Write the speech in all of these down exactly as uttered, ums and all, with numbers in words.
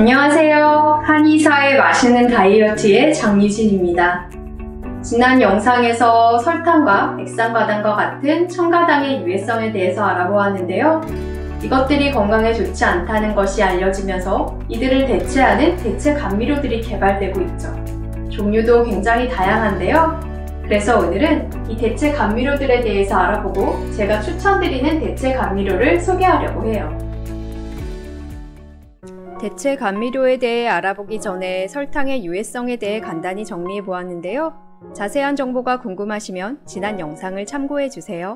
안녕하세요. 한의사의 맛있는 다이어트의 장유진입니다. 지난 영상에서 설탕과 액상과당과 같은 첨가당의 유해성에 대해서 알아보았는데요. 이것들이 건강에 좋지 않다는 것이 알려지면서 이들을 대체하는 대체 감미료들이 개발되고 있죠. 종류도 굉장히 다양한데요. 그래서 오늘은 이 대체 감미료들에 대해서 알아보고 제가 추천드리는 대체 감미료를 소개하려고 해요. 대체 감미료에 대해 알아보기 전에 설탕의 유해성에 대해 간단히 정리해 보았는데요. 자세한 정보가 궁금하시면 지난 영상을 참고해 주세요.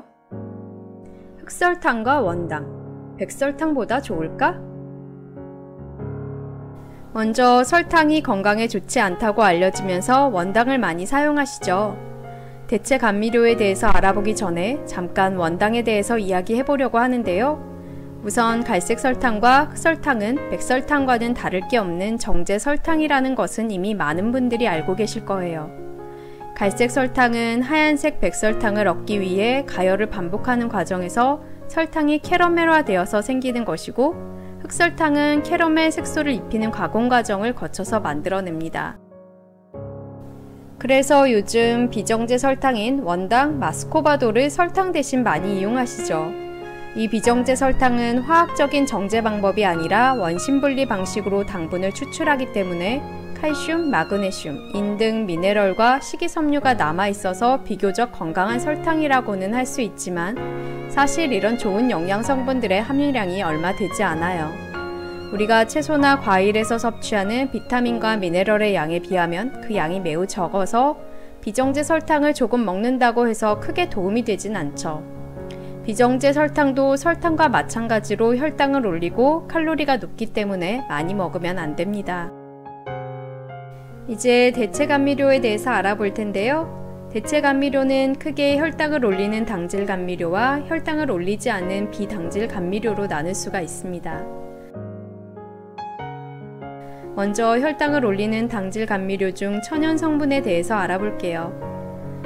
흑설탕과 원당, 백설탕보다 좋을까? 먼저 설탕이 건강에 좋지 않다고 알려지면서 원당을 많이 사용하시죠. 대체 감미료에 대해서 알아보기 전에 잠깐 원당에 대해서 이야기해 보려고 하는데요. 우선 갈색 설탕과 흑설탕은 백설탕과는 다를 게 없는 정제 설탕이라는 것은 이미 많은 분들이 알고 계실 거예요. 갈색 설탕은 하얀색 백설탕을 얻기 위해 가열을 반복하는 과정에서 설탕이 캐러멜화되어서 생기는 것이고, 흑설탕은 캐러멜 색소를 입히는 가공 과정을 거쳐서 만들어냅니다. 그래서 요즘 비정제 설탕인 원당, 마스코바도를 설탕 대신 많이 이용하시죠. 이 비정제 설탕은 화학적인 정제 방법이 아니라 원심분리 방식으로 당분을 추출하기 때문에 칼슘, 마그네슘, 인 등 미네랄과 식이섬유가 남아있어서 비교적 건강한 설탕이라고는 할 수 있지만 사실 이런 좋은 영양 성분들의 함유량이 얼마 되지 않아요. 우리가 채소나 과일에서 섭취하는 비타민과 미네랄의 양에 비하면 그 양이 매우 적어서 비정제 설탕을 조금 먹는다고 해서 크게 도움이 되진 않죠. 비정제 설탕도 설탕과 마찬가지로 혈당을 올리고 칼로리가 높기 때문에 많이 먹으면 안 됩니다. 이제 대체 감미료에 대해서 알아볼 텐데요. 대체 감미료는 크게 혈당을 올리는 당질 감미료와 혈당을 올리지 않는 비당질 감미료로 나눌 수가 있습니다. 먼저 혈당을 올리는 당질 감미료 중 천연 성분에 대해서 알아볼게요.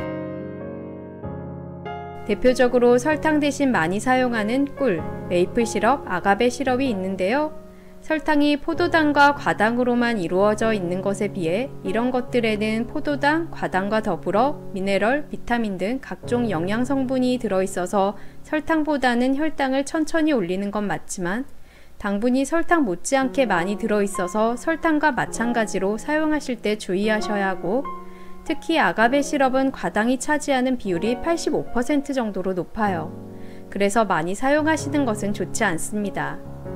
대표적으로 설탕 대신 많이 사용하는 꿀, 메이플 시럽, 아가베 시럽이 있는데요. 설탕이 포도당과 과당으로만 이루어져 있는 것에 비해 이런 것들에는 포도당, 과당과 더불어 미네랄, 비타민 등 각종 영양 성분이 들어있어서 설탕보다는 혈당을 천천히 올리는 건 맞지만 당분이 설탕 못지않게 많이 들어있어서 설탕과 마찬가지로 사용하실 때 주의하셔야 하고, 특히 아가베 시럽은 과당이 차지하는 비율이 팔십오 퍼센트 정도로 높아요. 그래서 많이 사용하시는 것은 좋지 않습니다.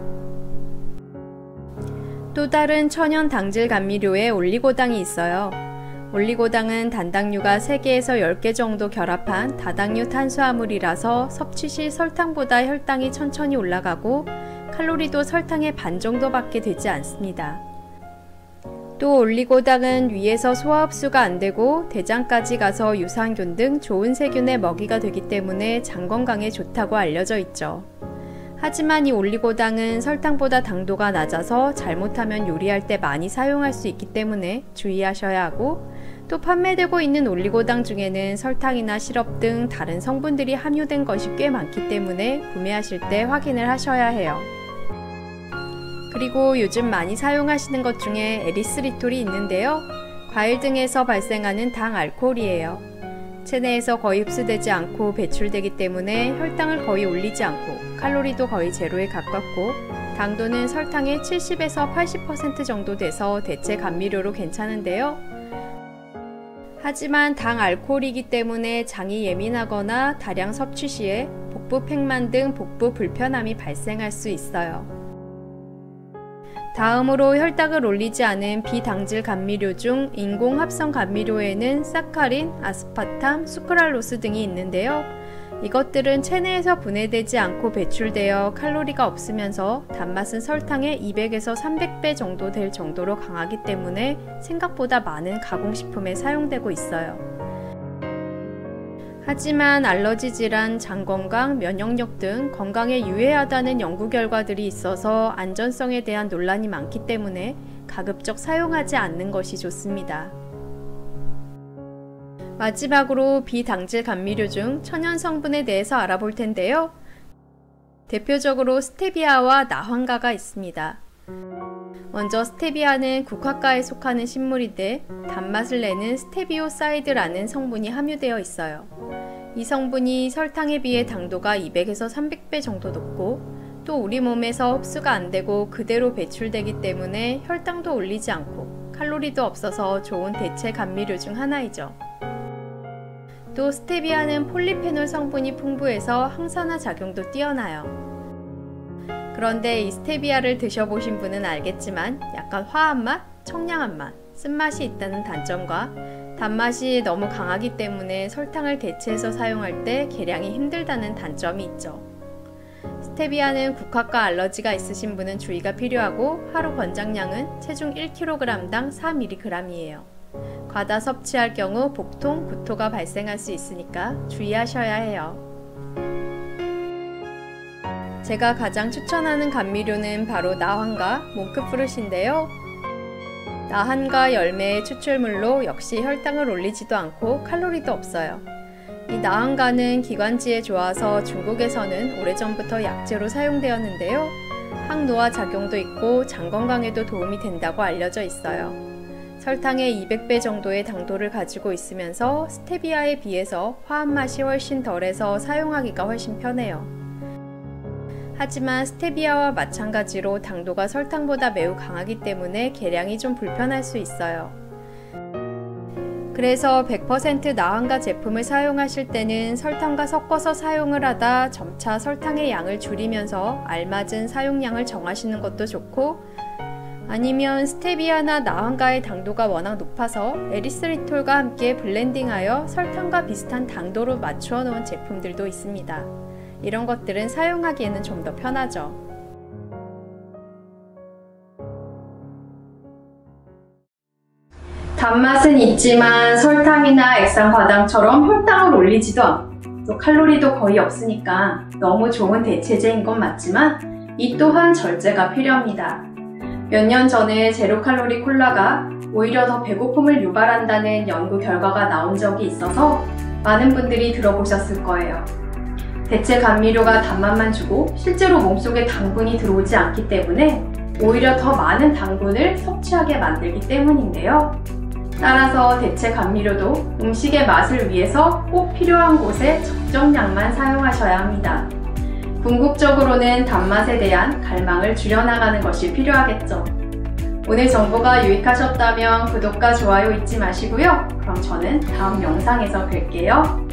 또 다른 천연 당질 감미료에 올리고당이 있어요. 올리고당은 단당류가 세 개에서 열 개 정도 결합한 다당류 탄수화물이라서 섭취 시 설탕보다 혈당이 천천히 올라가고 칼로리도 설탕의 반 정도밖에 되지 않습니다. 또 올리고당은 위에서 소화 흡수가 안되고 대장까지 가서 유산균 등 좋은 세균의 먹이가 되기 때문에 장 건강에 좋다고 알려져 있죠. 하지만 이 올리고당은 설탕보다 당도가 낮아서 잘못하면 요리할 때 많이 사용할 수 있기 때문에 주의하셔야 하고, 또 판매되고 있는 올리고당 중에는 설탕이나 시럽 등 다른 성분들이 함유된 것이 꽤 많기 때문에 구매하실 때 확인을 하셔야 해요. 그리고 요즘 많이 사용하시는 것 중에 에리스리톨이 있는데요. 과일 등에서 발생하는 당 알코올이에요. 체내에서 거의 흡수되지 않고 배출되기 때문에 혈당을 거의 올리지 않고 칼로리도 거의 제로에 가깝고 당도는 설탕의 칠십에서 팔십 퍼센트 정도 돼서 대체 감미료로 괜찮은데요. 하지만 당 알코올이기 때문에 장이 예민하거나 다량 섭취 시에 복부 팽만 등 복부 불편함이 발생할 수 있어요. 다음으로 혈당을 올리지 않은 비당질 감미료 중 인공합성 감미료에는 사카린, 아스파탐, 수크랄로스 등이 있는데요. 이것들은 체내에서 분해되지 않고 배출되어 칼로리가 없으면서 단맛은 설탕의 이백에서 삼백 배 정도 될 정도로 강하기 때문에 생각보다 많은 가공식품에 사용되고 있어요. 하지만 알러지 질환, 장 건강, 면역력 등 건강에 유해하다는 연구 결과들이 있어서 안전성에 대한 논란이 많기 때문에 가급적 사용하지 않는 것이 좋습니다. 마지막으로 비당질 감미료 중 천연 성분에 대해서 알아볼 텐데요. 대표적으로 스테비아와 나황가가 있습니다. 먼저 스테비아는 국화과에 속하는 식물인데 단맛을 내는 스테비오사이드라는 성분이 함유되어 있어요. 이 성분이 설탕에 비해 당도가 이백에서 삼백 배 정도 높고 또 우리 몸에서 흡수가 안 되고 그대로 배출되기 때문에 혈당도 올리지 않고 칼로리도 없어서 좋은 대체 감미료 중 하나이죠. 또 스테비아는 폴리페놀 성분이 풍부해서 항산화 작용도 뛰어나요. 그런데 이 스테비아를 드셔보신 분은 알겠지만 약간 화한 맛, 청량한 맛, 쓴맛이 있다는 단점과 단맛이 너무 강하기 때문에 설탕을 대체해서 사용할 때 계량이 힘들다는 단점이 있죠. 스테비아는 국화과 알러지가 있으신 분은 주의가 필요하고 하루 권장량은 체중 일 킬로그램당 사 밀리그램이에요. 과다 섭취할 경우 복통, 구토가 발생할 수 있으니까 주의하셔야 해요. 제가 가장 추천하는 감미료는 바로 나한과 몽크푸릇인데요. 나한과 열매의 추출물로 역시 혈당을 올리지도 않고 칼로리도 없어요. 이 나한과는 기관지에 좋아서 중국에서는 오래전부터 약재로 사용되었는데요. 항노화 작용도 있고 장 건강에도 도움이 된다고 알려져 있어요. 설탕의 이백 배 정도의 당도를 가지고 있으면서 스테비아에 비해서 화한 맛이 훨씬 덜해서 사용하기가 훨씬 편해요. 하지만 스테비아와 마찬가지로 당도가 설탕보다 매우 강하기 때문에 계량이 좀 불편할 수 있어요. 그래서 백 퍼센트 나한과 제품을 사용하실 때는 설탕과 섞어서 사용을 하다 점차 설탕의 양을 줄이면서 알맞은 사용량을 정하시는 것도 좋고, 아니면 스테비아나 나한과의 당도가 워낙 높아서 에리스리톨과 함께 블렌딩하여 설탕과 비슷한 당도로 맞추어 놓은 제품들도 있습니다. 이런 것들은 사용하기에는 좀 더 편하죠. 단맛은 있지만 설탕이나 액상과당처럼 혈당을 올리지도 않고 또 칼로리도 거의 없으니까 너무 좋은 대체제인 건 맞지만 이 또한 절제가 필요합니다. 몇 년 전에 제로칼로리 콜라가 오히려 더 배고픔을 유발한다는 연구 결과가 나온 적이 있어서 많은 분들이 들어보셨을 거예요. 대체 감미료가 단맛만 주고 실제로 몸속에 당분이 들어오지 않기 때문에 오히려 더 많은 당분을 섭취하게 만들기 때문인데요. 따라서 대체 감미료도 음식의 맛을 위해서 꼭 필요한 곳에 적정량만 사용하셔야 합니다. 궁극적으로는 단맛에 대한 갈망을 줄여나가는 것이 필요하겠죠. 오늘 정보가 유익하셨다면 구독과 좋아요 잊지 마시고요. 그럼 저는 다음 영상에서 뵐게요.